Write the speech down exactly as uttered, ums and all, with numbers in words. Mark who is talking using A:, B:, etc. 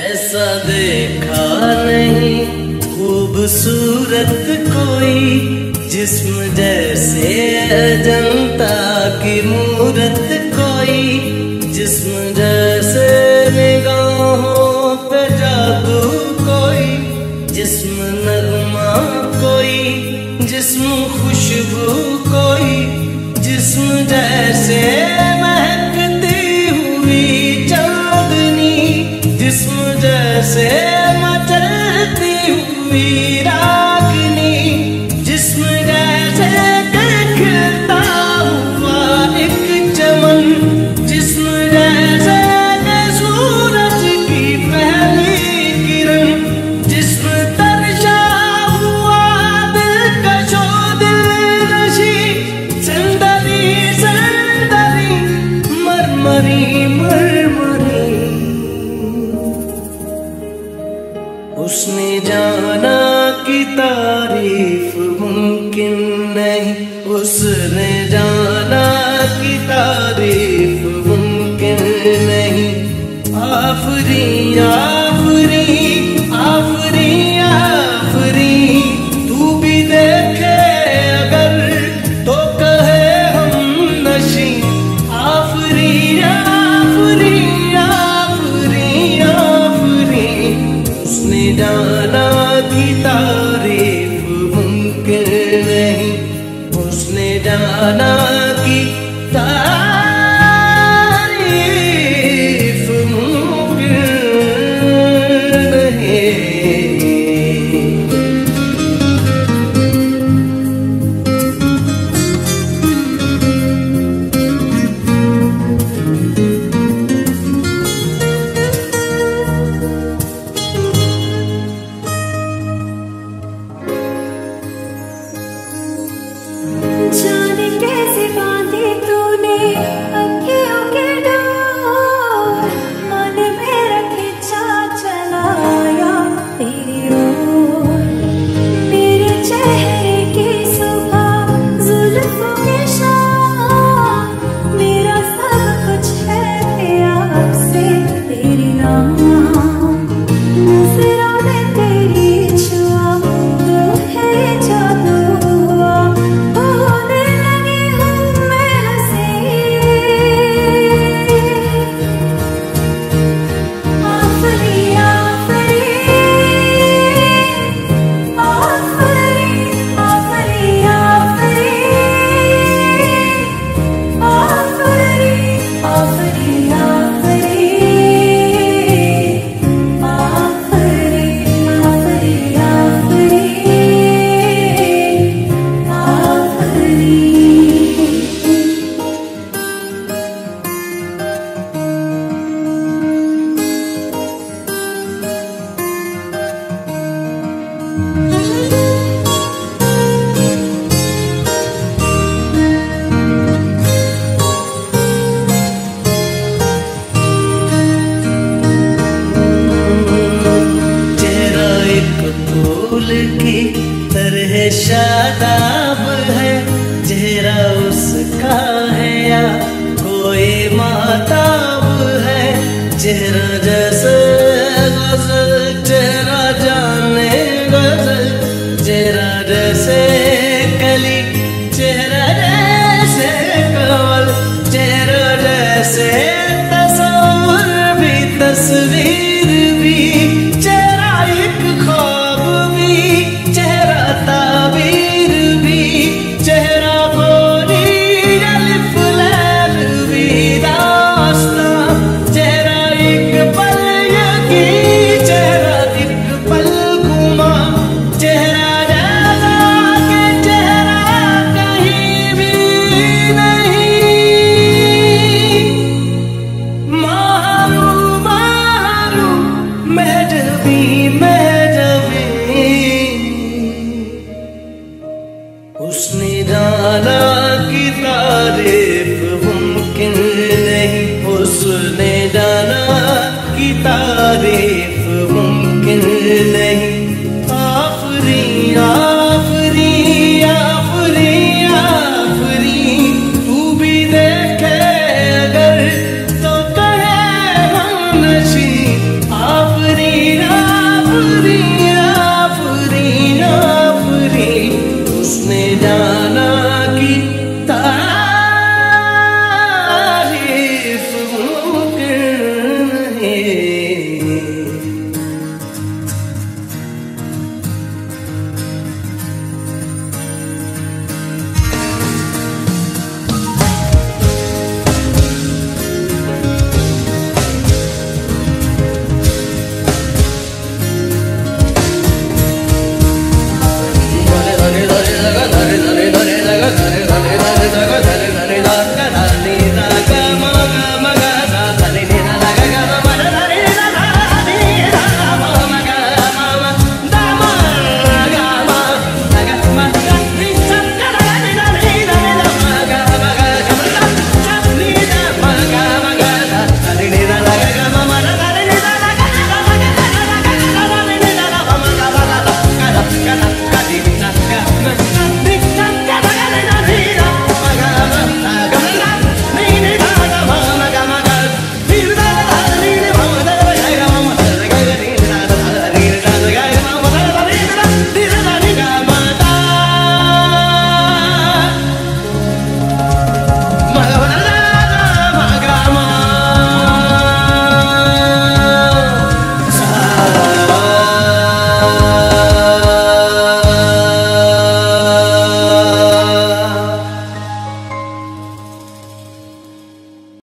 A: ऐसा देखा नहीं खूबसूरत कोई, जिस्म जैसे अजंता की मूरत कोई, जिस्म जैसे निगाहों पे जादू कोई, जिस्म नगमा कोई, जिस्म खुशबू कोई, जिस्म जैसे महकती हुई चांदनी, जिस्म जैसे मचलती हुई रागनी, जिस्म जैसे खिलता हुआ एक चमन, जिस्म जैसे सूरज की पहली किरण, जिस्म तरशा हुआ दिलकशो दिलनशी, संदरी संदरी मरमरी मरमरी। उसने जाना कि तारीफ मुमकिन नहीं, उसने जाना कि तारीफ मुमकिन नहीं। आफरी आफरी आफरी आफरी, तू भी देखे अगर तो कहे हम नशी। आफरी आफरी आफरी आफरी, उसने जाना कि तारीफ मुमकिन नहीं, उसने जाना कि तारीफ मुमकिन नहीं।
B: जाने कैसे बांधे तूने अखियों के डोर, मन मेरा खिंचा चलाया तेरी ओर। मेरे चेहरे की सुबह जुल्फों के शाम, मेरा सब कुछ है आपसे तेरी नाम। नजरों ने तेरी छुआ तो है जादू,
A: की तरह शादाब है, चेहरा उसका है या कोई माताब है। चेहरा जैसे गजल, चेहरा जाने गजल, चेहरा जैसे कली, चेहरा जैसे कवल, चेहरा जैसे तस्वीर भी तस्वीर भी, चेहरा एक ख्वाब भी, चेहरा ताबीर भी, चेहरा बोली अलिफ लैल भी दास्तां, चेहरा एक पल यकीन, चेहरा एक पल घुमा, चेहरा जैसा कि चेहरा कहीं भी नहीं। मारू मारू महजबी महजबी, उसने जाना कि तारीफ मुमकिन नहीं, उसने जाना कि तारीफ